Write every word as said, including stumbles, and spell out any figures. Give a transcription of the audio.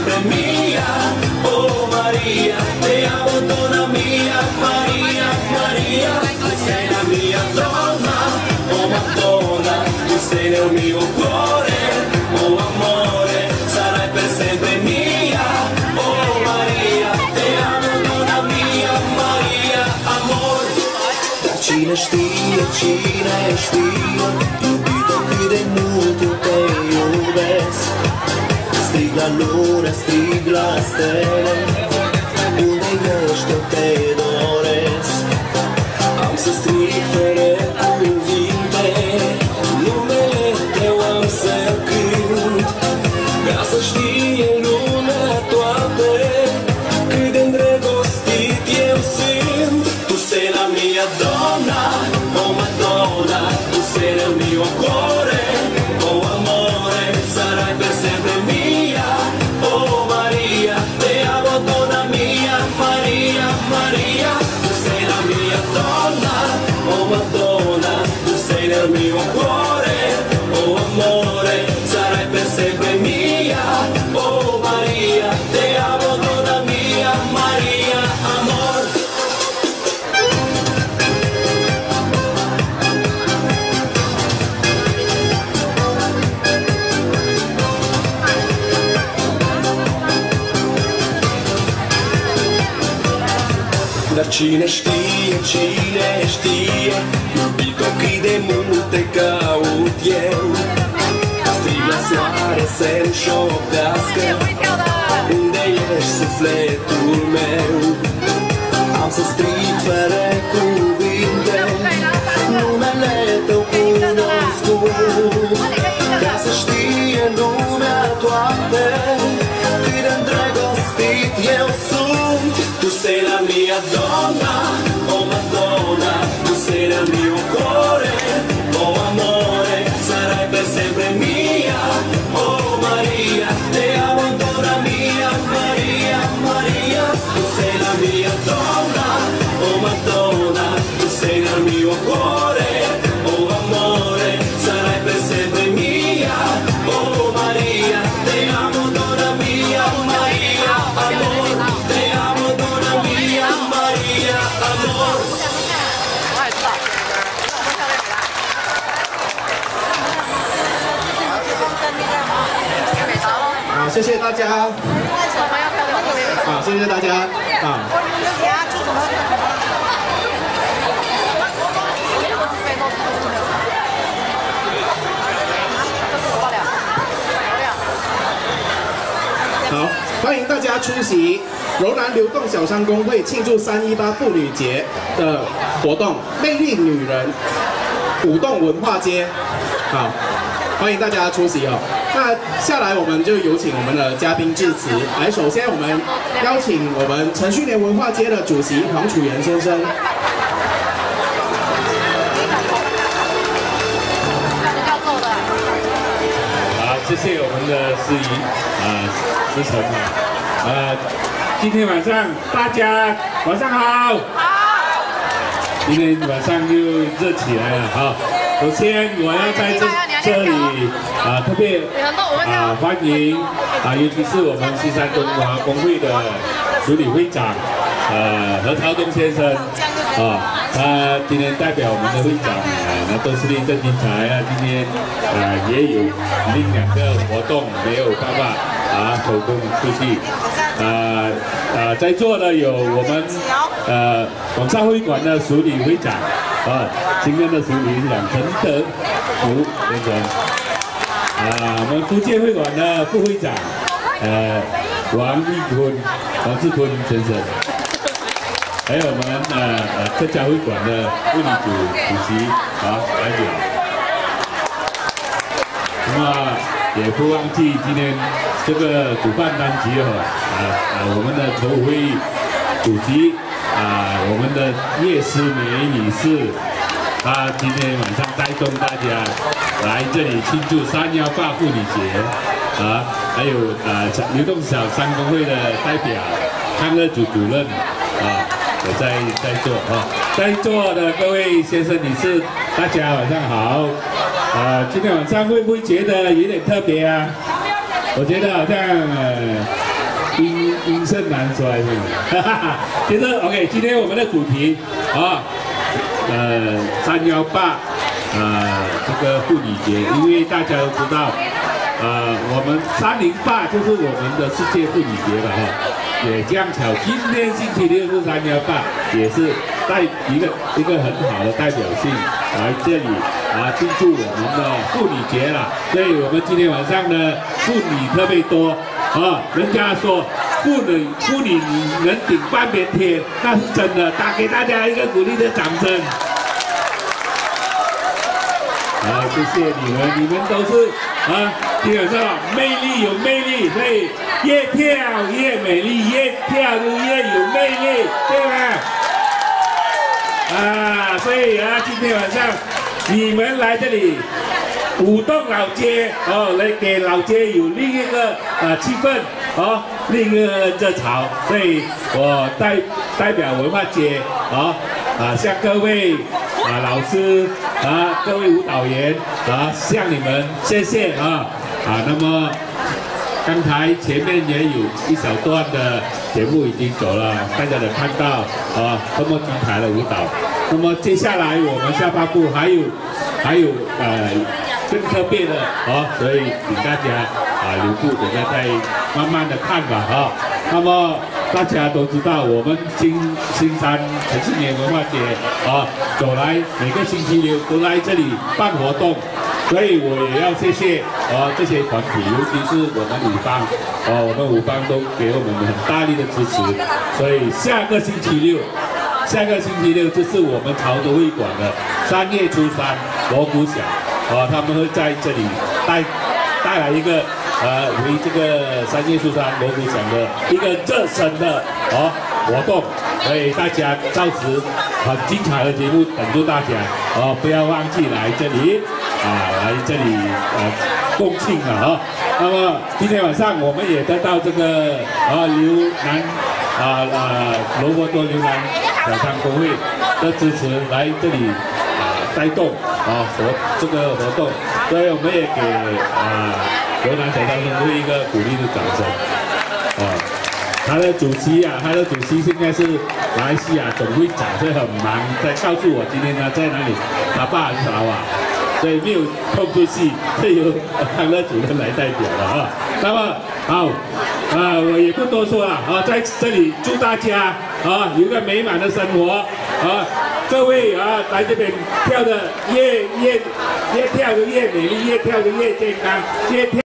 sempre mia, oh Maria, te amo donna mia, Maria, Maria, tu sei la mia donna, oh Madonna, tu sei nel mio cuore, oh amore, sarai per sempre mia, oh Maria, te amo donna mia, Maria, amor. Dar cine știe, cine știe, iubito cât de mult eu te iubesc. Strig la lună, strig la stele, unde ești eu te doresc. Am să strig fără cuvinte, numele tău am să cânt, ca să știe lumea toată cât de îndrăgostit eu sunt. Tu sei la mia donna, oh Madonna, tu sei nel mio cuore, oh amore, sarai per sempre mia, oh Maria, te amo donna mia, Maria, Maria, tu sei la mia donna, oh Madonna, tu sei nel mio cuore, oh amore, sarai per sempre mia, oh Maria, te amo donna mia, Maria, amor. Dar cine știe, cine știe, iubito cât de mult te caut eu. Strig la soare să-mi șoptească, unde ești sufletul meu. Am să strig fără cuvinte, numele tău cunoscut, ca să știe lumea toată cât de îndrăgostit eu sunt. Tu sei la mia donna, oh Madonna, tu sei nel mio cuore, oh amore, sarai per sempre mia, oh Maria, te amo donna mia, Maria, Maria, tu sei la mia donna, oh Madonna, tu sei nel mio cuore, oh amore, sarai per sempre mia, oh Maria, te amo donna mia, Maria, amor, te amo donna mia, Maria, amor. 好，谢谢大家。好，谢谢大家。啊。好，欢迎大家出席柔南流动小商工会庆祝三一八妇女节的活动——魅力女人舞动文化街。好，欢迎大家出席哦。那下来我们就有请我们的嘉宾致辞。来，首先我们邀请我们陈旭联文化街的主席黄楚元先生。 好，谢谢我们的司仪啊，思成啊，呃，今天晚上大家晚上好。好。今天晚上又热起来了哈。首先我要在这这里啊特别啊欢迎啊，尤其是我们西山中华工会的主理会长呃何超东先生啊，他今天代表我们的会长啊，那都是令郑金才啊，今天啊也有另两个活动没有办法啊手工出去啊啊，在座的有我们呃广厦会馆的署理会长。啊，今天的署理会长陈德福先生，啊，我们福建会馆的副会长，呃，王义坤、王志坤先生，还有我们呃呃客家会馆的物理组主席啊代表，那么也不忘记今天这个主办单局哦，啊啊，我们的筹委会主席。啊，我们的叶思梅女士，她今天晚上带动大家来这里庆祝三一八妇女节啊，还有啊流动小商工会的代表康乐组主任啊，也在在座啊，在座的各位先生女士，大家晚上好。啊，今天晚上会不会觉得有点特别啊？我觉得好像呃精神难衰是吗？哈哈，其实 OK， 今天我们的主题啊，呃，三幺八，呃，这个妇女节，因为大家都知道，呃，我们三零八就是我们的世界妇女节了哈。也这样巧，今天星期六是三幺八，也是带一个一个很好的代表性来这里啊庆祝我们的妇女节了。所以我们今天晚上呢，妇女特别多啊，人家说妇女妇女能顶半边天，那是真的。打给大家一个鼓励的掌声。好，谢谢你们，你们都是啊，基本上魅力有魅力，所以越跳越美丽，越跳就越有魅力，对吧？啊，所以啊，今天晚上你们来这里舞动老街哦，来给老街有另一个呃气氛哦，另一个热潮，所以我代代表文化节啊啊，向各位啊老师啊，各位舞蹈员啊，向你们谢谢啊啊，那么。刚才前面也有一小段的节目已经走了，大家能看到啊，多么精彩的舞蹈。那么接下来我们下半部还有还有呃更特别的啊，所以请大家啊留步，等下再慢慢的看吧啊。那么大家都知道，我们新新山陈庆年文化节啊，走来每个星期六都来这里办活动。所以我也要谢谢啊这些团体，尤其是我们舞帮，啊我们舞帮都给我们很大力的支持。所以下个星期六，下个星期六就是我们潮州会馆的三月初三锣鼓响，啊他们会在这里带带来一个呃为这个三月初三锣鼓响的一个热身的啊活动，所以大家到时很精彩的节目等住大家，啊不要忘记来这里。啊，来这里呃共庆了啊。那么今天晚上我们也得到这个啊刘南啊啊罗伯多刘南小商工会的支持，来这里啊带动啊活这个活动，所以我们也给啊刘南小商工会一个鼓励的掌声啊。他的主席啊，他的主席现在是马来西亚总会长，所以很忙，在告诉我今天他在哪里，他爸很少啊。所以没有空出戏，是由康乐主任来代表了啊。那么好，啊，我也不多说了啊，在这里祝大家啊有一个美满的生活啊，各位啊来这边跳的越越越跳的越美丽，越跳的越健康，越跳。